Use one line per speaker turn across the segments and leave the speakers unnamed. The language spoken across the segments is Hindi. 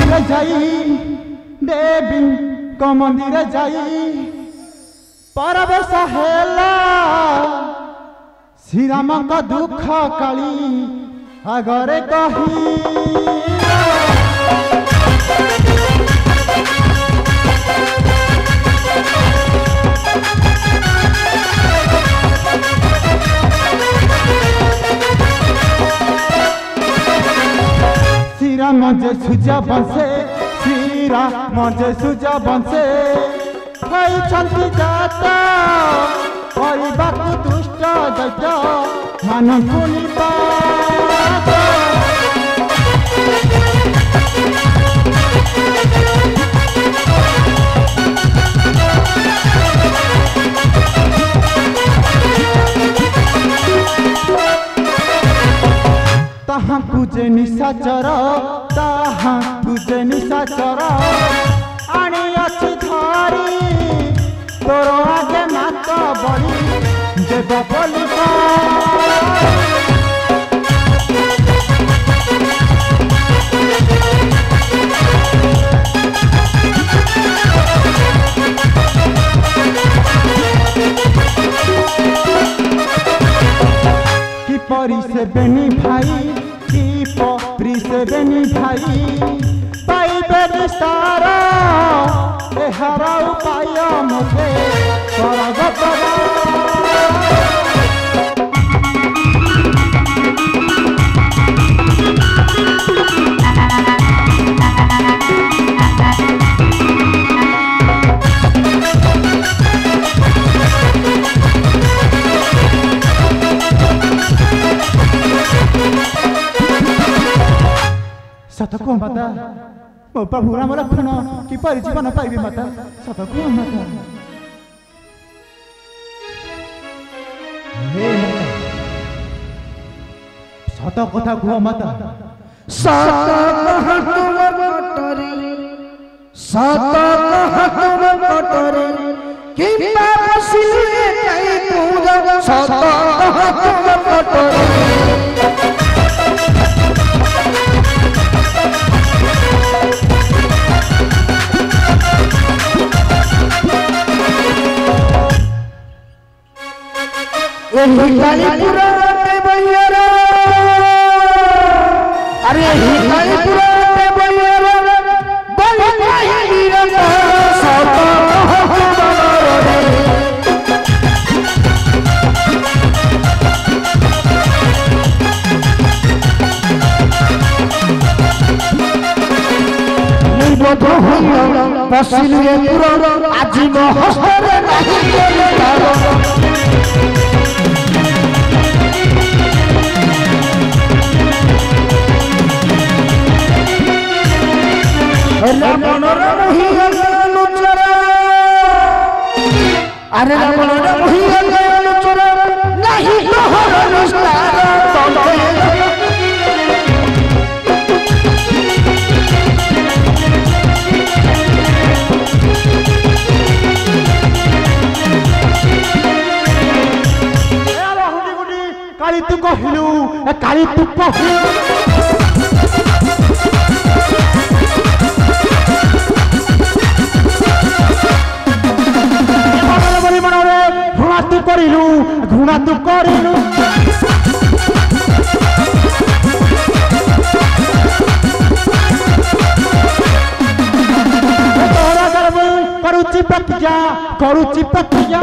मंदिर जाई देवी को मंदिर जाई परवेश हेला श्री राम का दुख काली आगरे कही श्री राम जे सुजा बंसे श्री राम जे सुजा बंसे होइछंती जाता परिबाकु दुष्ट दैत्य मानवु निपात ताहाँ कुजे निशाचर ताहाँ कुजे निशाचर आनी अच्छी धारी तोर आगे मात बड़ी देव बोली कि परी से बेनी भाई कि परी से बेनी भाई पाइबे निस्तार एहार उपाय मते सतको माता मो प्रभु राम लक्ष्मण किपरि जीवन पाइबे माता सतको माता सत कथा कुह माता
सत कह तुम कटरे सत कह तुम कटरे कि पाप सिले कई पूजा सत कह तुम कटरे हिकालीपुरा भैया अरे हिकालीपुरा भैया बसिले आज मो हस्तरे रावण अरे रावण नहीं
काली तू कहलु काली तू कहलु घृणा तू करिलु तोरा गर्व करुची प्रतिज्ञा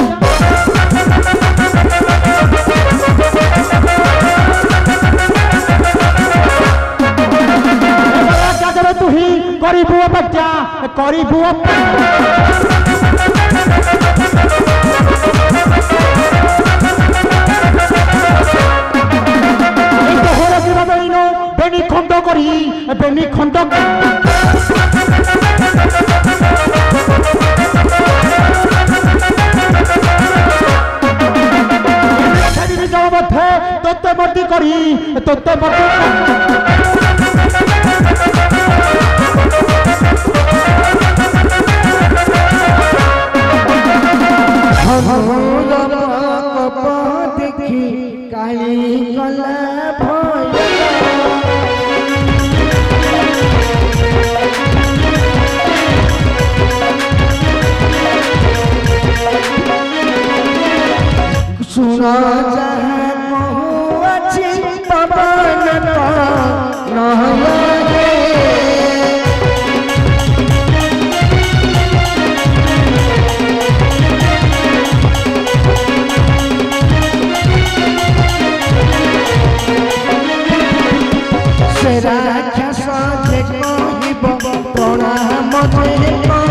तू ही करिबु बच्चा करिबु बेनी खंड करी बेनी खंड तोते मर्दी करी तोते
देखी काली कला भैया सुनो जहाँ कहूँ अच्छी पवन नहरे राख्या सजे कहिब प्रणाम जे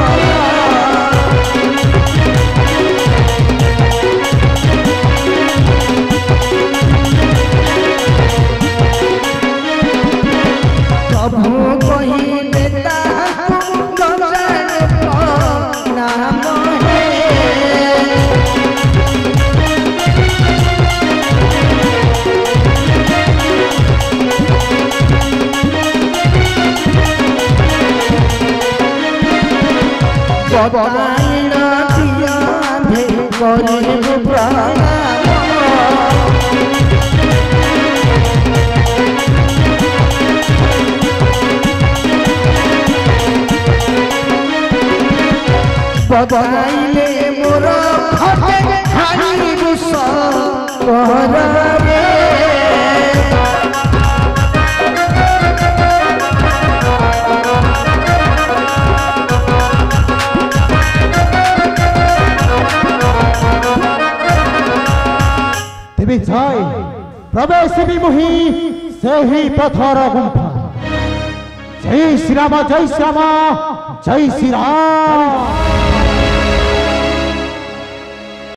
प्रभु कहिले ताकु गजान प्रणाम हे बदलाइना दिया भे करे प्रणाम बदलाइले मोर हटे खाली रुस रे
जय प्रवेश भी मुहि से ही पथर गुंफा जय श्री राम जय श्री राम जय श्री राम।